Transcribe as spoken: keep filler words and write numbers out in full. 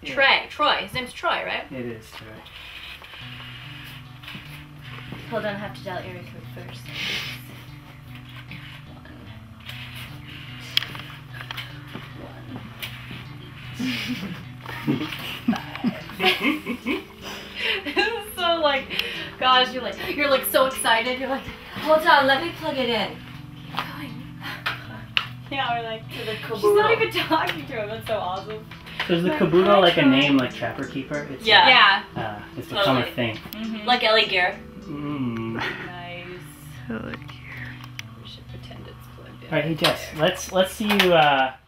Yeah. Trey. Troy. His name's Troy, right? It is Troy. Hold on, I have to dial area code first. One. One. This is so like, gosh, you're like, you're like so excited. You're like, hold on, let me plug it in. Keep going. Yeah, we're like, to the Caboodle. She's not even talking to him. That's so awesome. So is the Caboodle like a name like Trapper Keeper? It's Yeah. Like, Yeah. uh, it's become Totally. a thing. Mm-hmm. Like Ellie Gear. Mm. Nice. Ellie We should pretend it's plugged in. All right, hey Jess, let's let's see you uh,